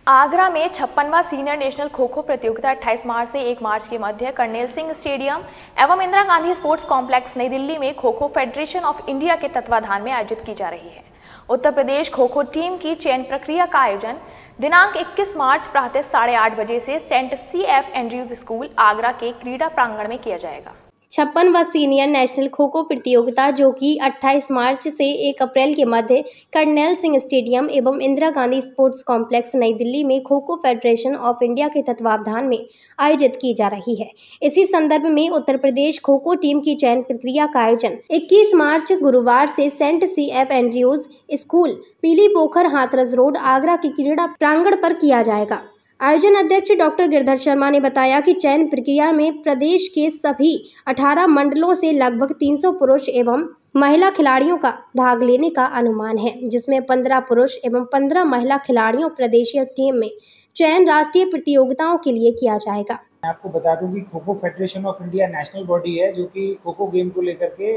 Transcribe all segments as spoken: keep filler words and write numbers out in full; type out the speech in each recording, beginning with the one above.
आगरा में छप्पनवां senior national kho kho प्रतियोगिता अट्ठाईस मार्च से एक मार्च के मध्य कर्नेल सिंह स्टेडियम एवं इंदिरा गांधी स्पोर्ट्स कॉम्प्लेक्स नई दिल्ली में खो खो फेडरेशन ऑफ इंडिया के तत्वाधान में आयोजित की जा रही है। उत्तर प्रदेश खो खो टीम की चयन प्रक्रिया का आयोजन दिनांक इक्कीस मार्च प्रातः साढ़े आठ बजे से saint C F Andrews school Agra के क्रीडा प्रांगण में किया जाएगा। छप्पनवां सीनियर नेशनल खो खो प्रतियोगिता जो कि अट्ठाईस मार्च से एक अप्रैल के मध्य कर्नेल सिंह स्टेडियम एवं इंदिरा गांधी स्पोर्ट्स कॉम्प्लेक्स नई दिल्ली में खो खो फेडरेशन ऑफ इंडिया के तत्वावधान में आयोजित की जा रही है। इसी संदर्भ में उत्तर प्रदेश खो खो टीम की चयन प्रक्रिया का आयोजन इक्कीस मार्च गुरुवार से saint C F Andrews school Peeli Pokhar Hathras road Agra के क्रीडा प्रांगण पर किया जाएगा। आयोजन अध्यक्ष डॉक्टर गिरधर शर्मा ने बताया कि चयन प्रक्रिया में प्रदेश के सभी अठारह मंडलों से लगभग तीन सौ पुरुष एवं महिला खिलाड़ियों का भाग लेने का अनुमान है, जिसमें पंद्रह पुरुष एवं पंद्रह महिला खिलाड़ियों प्रदेशीय टीम में चयन राष्ट्रीय प्रतियोगिताओं के लिए किया जाएगा। मैं आपको बता दूं कि kho kho federation of India national body है जो कि खो खो गेम को लेकर के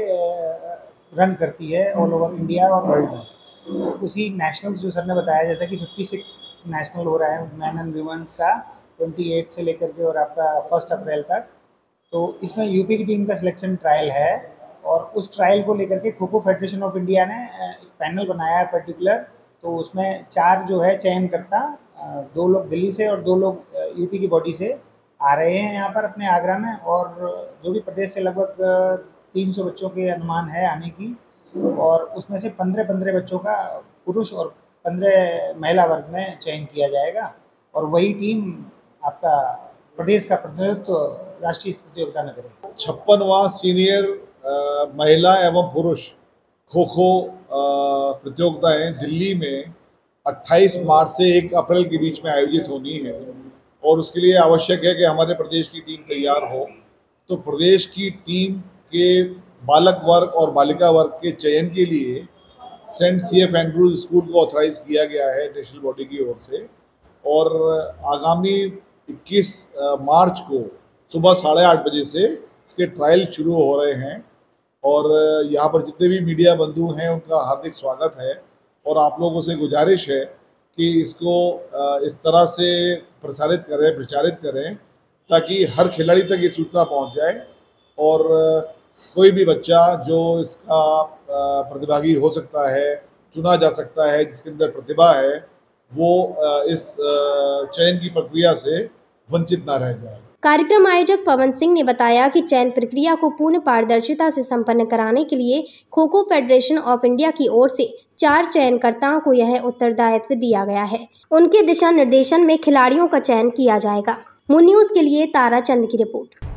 रन करती है ऑल ओवर इंडिया और वर्ल्ड में। तो उसी नेशनल जो सर ने बताया, जैसा कि छप्पन नेशनल हो रहा है मैन एंड वुमेन्स का अट्ठाईस से लेकर के और आपका फर्स्ट अप्रैल तक। तो इसमें यूपी की टीम का सिलेक्शन ट्रायल है और उस ट्रायल को लेकर के खो खो फेडरेशन ऑफ इंडिया ने एक पैनल बनाया है पर्टिकुलर। तो उसमें चार जो है चयन करता, दो लोग दिल्ली से और दो लोग यूपी की बॉडी से आ रहे हैं यहाँ पर अपने आगरा में, और जो भी प्रदेश से लगभग तीन सौ बच्चों के अनुमान है आने की, और उसमें से पंद्रह पंद्रह बच्चों का पुरुष और पंद्रह महिला वर्ग में चयन किया जाएगा और वही टीम आपका प्रदेश का प्रतिनिधित्व राष्ट्रीय प्रतियोगिता में करेगी। छप्पनवां सीनियर महिला एवं पुरुष खो खो प्रतियोगिताएं दिल्ली में अट्ठाईस मार्च से एक अप्रैल के बीच में आयोजित होनी है और उसके लिए आवश्यक है कि हमारे प्रदेश की टीम तैयार हो। तो प्रदेश की टीम के बालक वर्ग और बालिका वर्ग के चयन के लिए saint C F Andrews school को ऑथराइज किया गया है नेशनल बॉडी की ओर से, और आगामी इक्कीस मार्च को सुबह साढ़े आठ बजे से इसके ट्रायल शुरू हो रहे हैं। और यहाँ पर जितने भी मीडिया बंधु हैं उनका हार्दिक स्वागत है और आप लोगों से गुजारिश है कि इसको इस तरह से प्रसारित करें, प्रचारित करें ताकि हर खिलाड़ी तक ये सूचना पहुँच जाए और कोई भी बच्चा जो इसका प्रतिभागी हो सकता है, चुना जा सकता है, जिसके अंदर प्रतिभा है, वो इस चयन की प्रक्रिया से वंचित ना रह जाए। कार्यक्रम आयोजक पवन सिंह ने बताया कि चयन प्रक्रिया को पूर्ण पारदर्शिता से संपन्न कराने के लिए खो खो फेडरेशन ऑफ इंडिया की ओर से चार चयनकर्ताओं को यह उत्तरदायित्व दिया गया है। उनके दिशा निर्देशन में खिलाड़ियों का चयन किया जाएगा। मून न्यूज़ के लिए तारा चंद की रिपोर्ट।